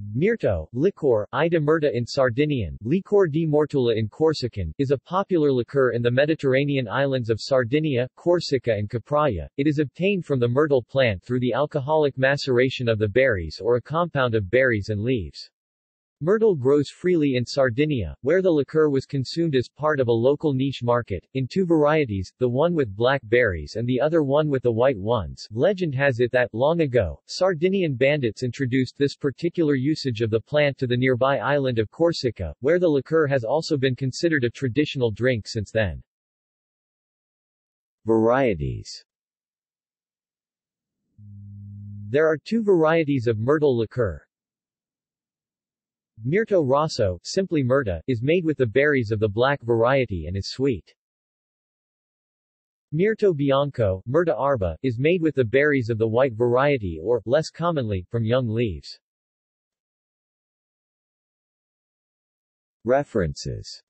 Mirto, liqueur, I de Mirta in Sardinian, liqueur di Mortula in Corsican, is a popular liqueur in the Mediterranean islands of Sardinia, Corsica and Capraia. It is obtained from the myrtle plant through the alcoholic maceration of the berries or a compound of berries and leaves. Myrtle grows freely in Sardinia, where the liqueur was consumed as part of a local niche market, in two varieties, the one with black berries and the other one with the white ones. Legend has it that, long ago, Sardinian bandits introduced this particular usage of the plant to the nearby island of Corsica, where the liqueur has also been considered a traditional drink since then. Varieties. There are two varieties of myrtle liqueur. Mirto Rosso, simply Mirta, is made with the berries of the black variety and is sweet. Mirto Bianco, Mirta Arba, is made with the berries of the white variety or, less commonly, from young leaves. References.